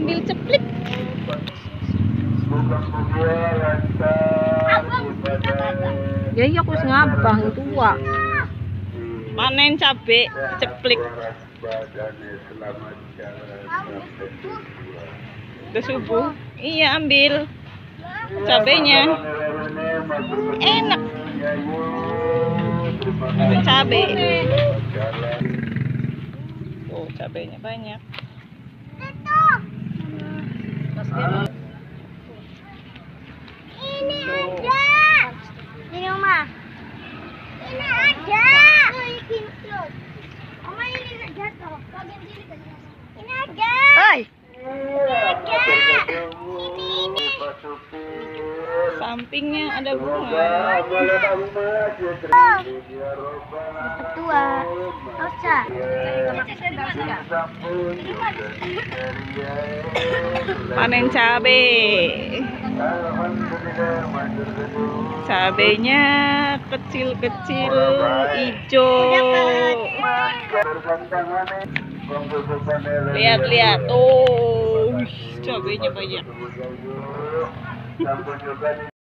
ambil ceplik. Ya iya aku ngabang tua. Panen cabe ceplik. Udah subuh. Iya ambil cabenya. Enak. Ambil cabe. Oh cabenya banyak. Ini ada di rumah. Ini ada. Oma ini nggak jatuh. Bagian sini kan. Ini ada. Hai. Ini ada. Ini. Sampingnya ada bunga. Tua. Osa. Panen cabe. Cabenya kecil-kecil hijau. Lihat-lihat. Oh, cabenya banyak.